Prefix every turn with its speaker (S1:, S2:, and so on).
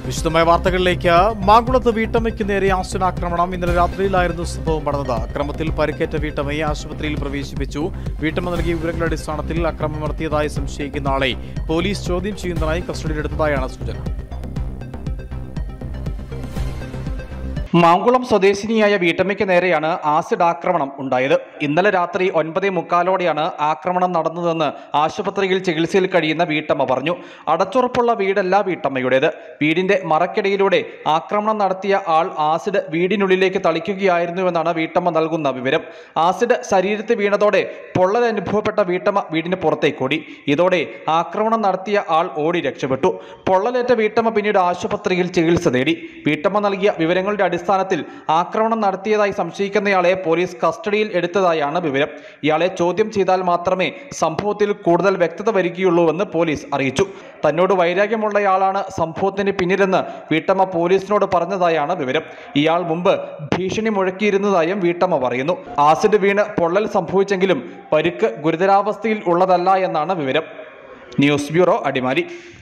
S1: വിശദമായ വാർത്തകളിലേക്ക്. മാങ്കുളത്ത് വീട്ടമ്മയ്ക്ക് നേരെ ആസിഡ് ആക്രമണം. ഇന്നലെ രാത്രിയിലായിരുന്നു സംഭവം നടന്നത്. അക്രമത്തിൽ പരിക്കേറ്റ വീട്ടമ്മയെ ആശുപത്രിയിൽ പ്രവേശിപ്പിച്ചു. വീട്ടമ്മ നൽകിയ വിവരങ്ങളുടെ അടിസ്ഥാനത്തിൽ അക്രമം നടത്തിയതായി സംശയിക്കുന്ന ആളെ പോലീസ് ചോദ്യം ചെയ്യുന്നതായി കസ്റ്റഡിയിലെടുത്തതായാണ് സൂചന.
S2: മാങ്കുളം സ്വദേശിനിയായ വീട്ടമ്മയ്ക്ക് നേരെയാണ് ആസിഡ് ആക്രമണം ഉണ്ടായത്. ഇന്നലെ രാത്രി 9:45 ആക്രമണം നടന്നതെന്ന് ആശുപത്രിയിൽ ചികിത്സയിൽ കഴിയുന്ന വീട്ടമ്മ പറഞ്ഞു. അടച്ചുറപ്പുള്ള വീടല്ല വീട്ടമ്മയുടേത്. വീടിന്റെ മറക്കിടയിലൂടെ ആക്രമണം നടത്തിയ ആൾ ആസിഡ് വീടിനുള്ളിലേക്ക് തളിക്കുകയായിരുന്നുവെന്നാണ് വീട്ടമ്മ നൽകുന്ന വിവരം. ആസിഡ് ശരീരത്തിൽ വീണതോടെ പൊള്ളൽ അനുഭവപ്പെട്ട വീട്ടമ്മ വീടിന് പുറത്തേക്കോടി. ഇതോടെ ആക്രമണം നടത്തിയ ആൾ ഓടി രക്ഷപ്പെട്ടു. പൊള്ളലേറ്റ വീട്ടമ്മ പിന്നീട് ആശുപത്രിയിൽ ചികിത്സ തേടി. വീട്ടമ്മ നൽകിയ വിവരങ്ങളുടെ അടിസ്ഥാനത്തിൽ ആക്രമണം നടത്തിയതായി സംശയിക്കുന്നയാളെ പോലീസ് കസ്റ്റഡിയിൽ എടുത്തതായാണ് വിവരം. ഇയാളെ ചോദ്യം ചെയ്താൽ മാത്രമേ സംഭവത്തിൽ കൂടുതൽ വ്യക്തത വരികയുള്ളൂവെന്ന് പോലീസ് അറിയിച്ചു. തന്നോട് വൈരാഗ്യമുള്ളയാളാണ് സംഭവത്തിന് പിന്നിലെന്ന് വീട്ടമ്മ പോലീസിനോട് പറഞ്ഞതായാണ് വിവരം. ഇയാൾ മുമ്പ് ഭീഷണി മുഴക്കിയിരുന്നതായും വീട്ടമ്മ പറയുന്നു. ആസിഡ് വീണ് പൊള്ളൽ സംഭവിച്ചെങ്കിലും പരിക്ക് ഗുരുതരാവസ്ഥയിൽ ഉള്ളതല്ല എന്നാണ് വിവരം. News bureau, Adimali.